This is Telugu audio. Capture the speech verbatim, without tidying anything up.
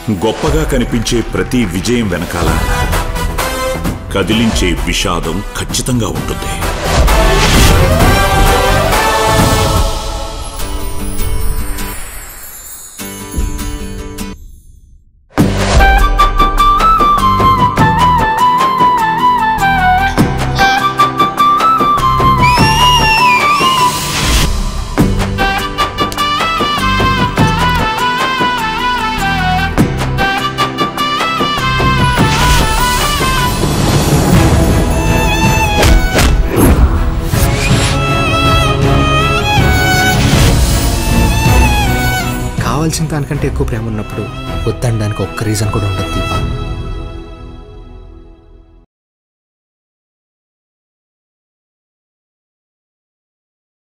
గొప్పగా కనిపించే ప్రతి విజయం వెనకాల కదిలించే విషాదం ఖచ్చితంగా ఉంటుంది. కావాల్సిన దానికంటే ఎక్కువ ప్రేమ ఉన్నప్పుడు వద్దనడానికి ఒక్క రీజన్ కూడా ఉండదు.